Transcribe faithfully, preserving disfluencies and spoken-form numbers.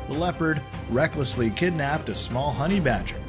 the leopard recklessly kidnapped a small honey badger.